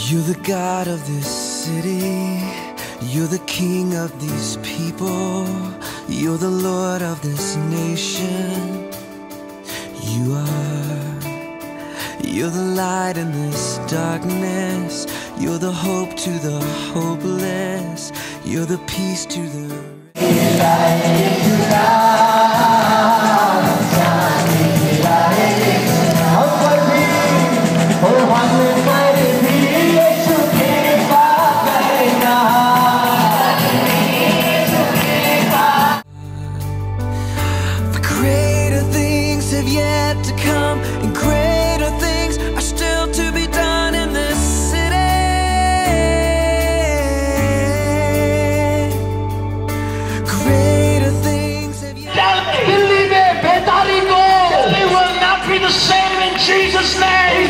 You're the God of this city. You're the King of these people. You're the Lord of this nation. You are. You're the light in this darkness. You're the hope to the hopeless. You're the peace to the... Greater things have yet to come, and greater things are still to be done in this city. Greater things have yet to come. Delhi will not be the same in Jesus' name.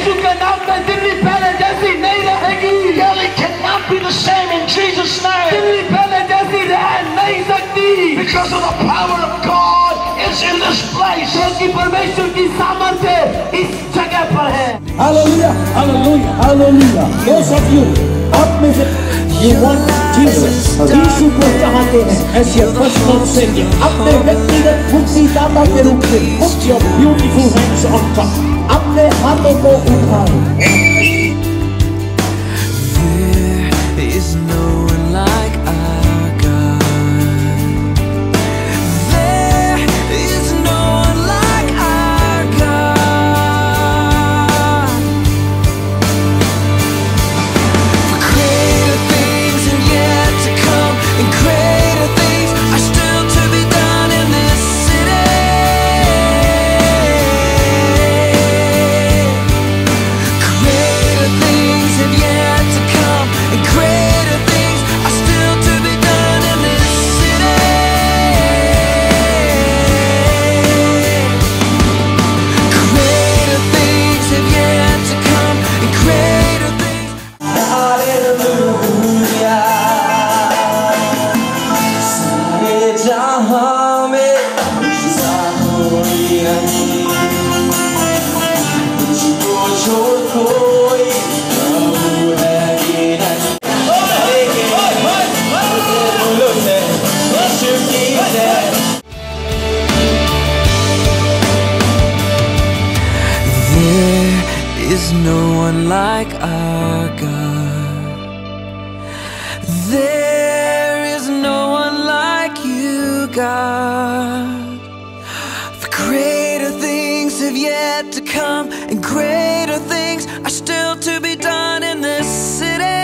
Delhi cannot be the same in Jesus' name. Because of the power of God is in this place. Hallelujah, hallelujah, hallelujah. Those of you, आप में से you want Jesus, यीशु को चाहते हैं as your personal savior. अपने व्यक्तिगत मुक्तिदाता के रूप में, put your beautiful hands on top. अपने हाथों को उठाओ. There is no one like our God. There is no one like our God. For greater things have yet to come, and greater things are still to be done in this city. Greater things have yet to come, and greater things are still to be done in this city. Greater things have yet to come, and greater things. Hallelujah. सारे जहां में ऐसा कोई नहीं, तुझको छोड़ कोई प्रभु है ही नहीं. There is no one like our God. There is no one like you, God. For greater things have yet to come, and greater things are still to be done in this city.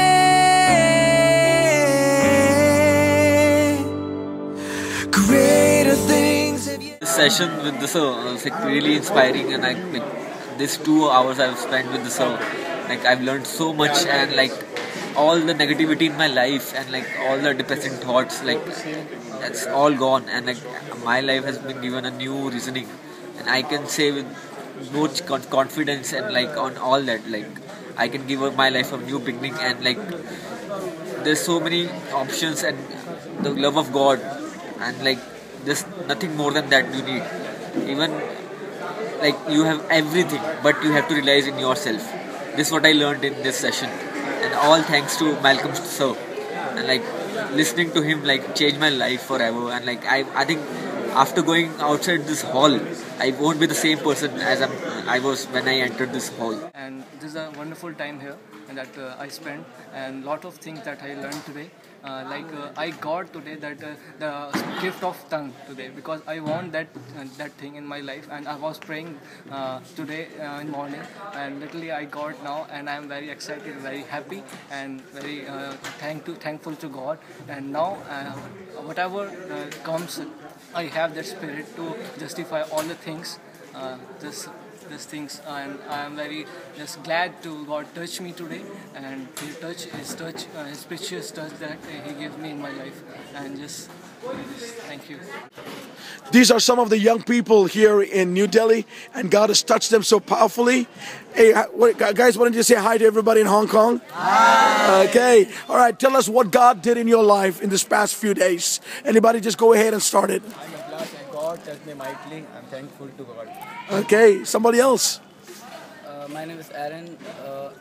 Greater things have yet. This session with the sir was like really inspiring, and like this 2 hours I've spent with the sir, like I've learned so much, and like all the negativity in my life and like all the depressing thoughts, like that's all gone, and like my life has been given a new reasoning, and I can say with much confidence and like on all that, like I can give my life a new beginning, and like there's so many options and the love of God, and like there's nothing more than that you need. Even like you have everything, but you have to realize in yourself. This is what I learned in this session, and all thanks to Malcolm sir, and like listening to him like changed my life forever. And like I think after going outside this hall, I won't be the same person as I was when I entered this hall. And this is a wonderful time here and that I spent, and lot of things that I learned today. I got today that the gift of tongue today, because I want that thing in my life, and I was praying today in morning, and literally I got now, and I am very excited, very happy, and very thankful to God. And now whatever comes, I have that spirit to justify all the things. These things, and I am very just glad to God touch me today, and His precious touch that He gave me in my life, and just thank you. These are some of the young people here in New Delhi, and God has touched them so powerfully. Hey, guys, why don't you say hi to everybody in Hong Kong? Hi. Okay, all right, tell us what God did in your life in this past few days. Anybody just go ahead and start it. God touched me mightily. I'm thankful to God. Okay, somebody else. My name is Aaron.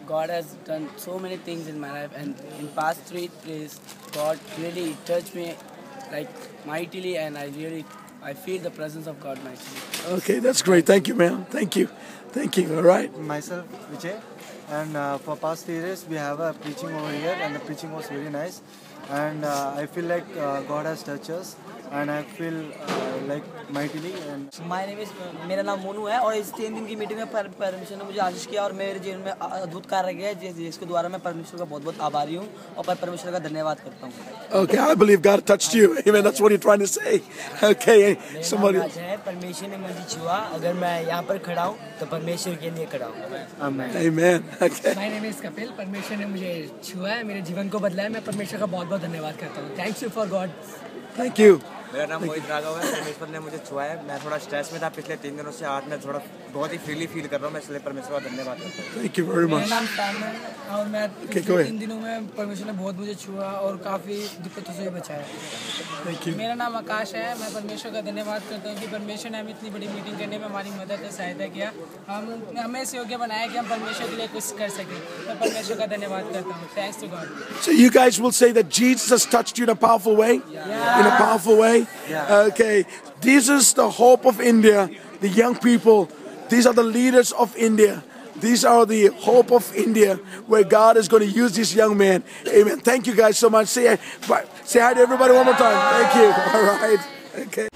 God has done so many things in my life, and in past 3 days, God really touched me like mightily, and I feel the presence of God mightily. Okay, that's great. Thank you, ma'am. Thank you. Thank you. All right. Myself, Vijay, and for past 3 days we have a preaching over here, and the preaching was very nice, and I feel like God has touched us, and I feel like mightily. And My name is मेरा नाम मोनू है और इस 3 दिन की meeting में परमेश्वर ने मुझे आशीष किया और मेरे जीवन में अद्भुत कार्य किया जिसके द्वारा मैं परमेश्वर का बहुत-बहुत आभारी हूँ और परमेश्वर का धन्यवाद करता हूँ. Okay, I believe God touched you. Amen. That's what you're trying to say. Okay, somebody. परमेश्वर ने मुझे छुआ. अगर मैं यहाँ पर खड़ा हूँ तो परमेश्वर के लिए खड़ा हूँ. Amen. Okay. My name is Kapil. परमेश्वर ने मुझे छुआ है, मेरे जीवन को बदला है. मैं परमेश्वर का बहुत-बहुत धन्यवाद करता हूँ. Thanks you for God. Thank you. मेरा नाम मोहित राघव है. परमेश्वर ने मुझे छुआ है. मैं थोड़ा स्ट्रेस में था पिछले 3 दिनों से. आज मैं थोड़ा बहुत ही फ्रीली फील कर रहा हूँ. मैं इसलिए परमेश्वर का धन्यवाद करता हूँ. Thank you very much. मेरा नाम सैम है और मैं पिछले 3 दिनों में परमेश्वर ने बहुत मुझे छुआ और काफ़ी दिक्कतों से बचाया. Thank you. मेरा नाम आकाश है. मैं परमेश्वर का धन्यवाद करता हूँ कि परमेश्वर ने हमें इतनी बड़ी मीटिंग करने में हमारी मदद और सहायता किया. हमें इस योग्य बनाया कि हम परमेश्वर के लिए कुछ कर सकें. मैं परमेश्वर का धन्यवाद करता हूँ. Thanks to God. So you guys will say that Jesus has touched you in a powerful way? In a powerful way? Okay. This is the hope of India, the young people. These are the leaders of India. These are the hope of India, where God is going to use this young man. Amen. Thank you guys so much. Say hi to everybody one more time. Thank you. All right. Okay.